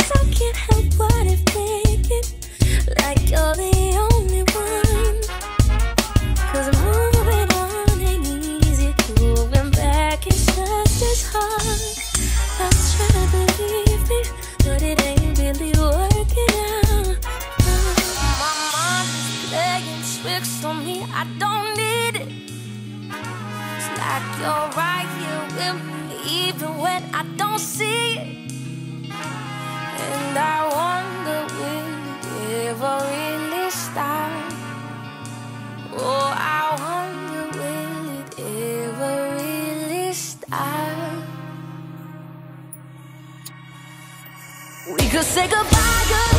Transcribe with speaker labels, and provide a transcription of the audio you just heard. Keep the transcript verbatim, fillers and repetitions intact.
Speaker 1: I can't help but to thinking like you're the only one. Cause moving on ain't easy, moving back is just as hard. I'm trying to believe it, but it ain't really working out. My mind is playing tricks on me, I don't need it. It's like you're right here with me, even when I don't see it. And I wonder, will it ever really stop? Oh, I wonder, will it ever really stop? We could say goodbye, goodbye.